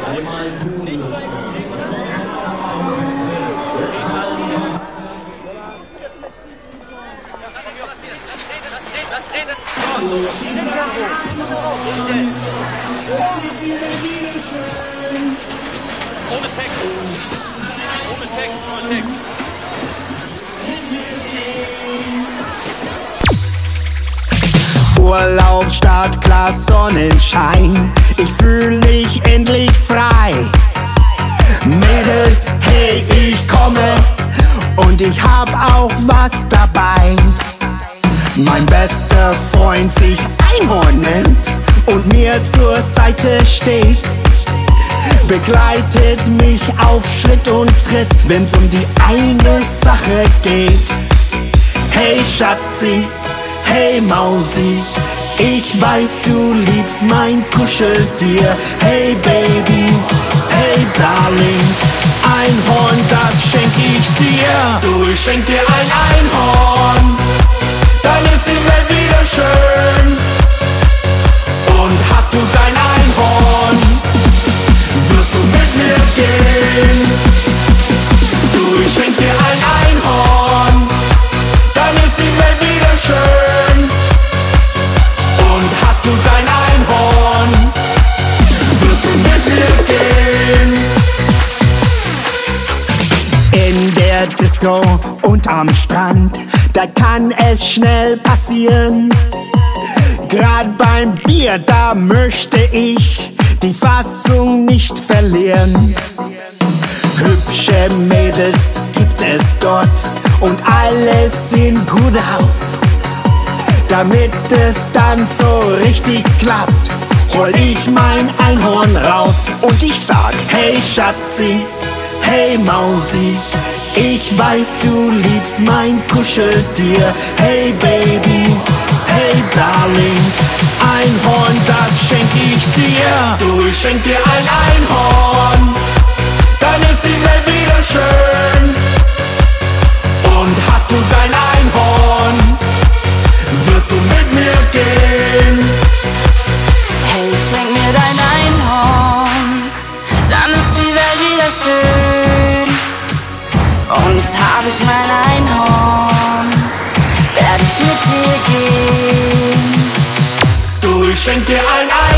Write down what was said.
Ohne Text. Ohne Text, ohne Text. Urlaub, Startklasse, Sonnenschein. Ich fühl mich endlich frei. Mädels, hey, ich komme und ich hab auch was dabei. Mein bester Freund sich Einhorn nennt und mir zur Seite steht. Begleitet mich auf Schritt und Tritt, wenn's um die eine Sache geht. Hey Schatzi, hey Mausi, ich weiß, du liebst mein Kuscheltier. Hey Baby, hey Darling, Einhorn, das schenk ich dir. Du, ich schenk dir ein Einhorn, dann ist die Welt wieder schön. Und hast du dein Einhorn, wirst du mit mir gehen. Du, ich schenk dir ein Einhorn, dann ist die Welt wieder schön. Und hast du dein Einhorn, wirst du mit mir gehen. In der Disco und am Strand, da kann es schnell passieren. Grad beim Bier, da möchte ich die Fassung nicht verlieren. Hübsche Mädels gibt es dort und alle sehen gut aus. Damit es dann so richtig klappt, hol ich mein Einhorn raus und ich sag: Hey Schatzi, hey Mausi, ich weiß, du liebst mein Kuscheltier. Hey Baby, hey Darling, Einhorn, das schenk ich dir. Du, ich schenk dir ein Einhorn, dann ist die Welt wieder schön. Und hast du dein Einhorn, wirst du mit mir gehen. Hey, schenk mir dein Einhorn, dann ist die Welt wieder schön. Und hab ich mein Einhorn, werd ich mit dir gehen. Du, ich schenk dir ein Einhorn,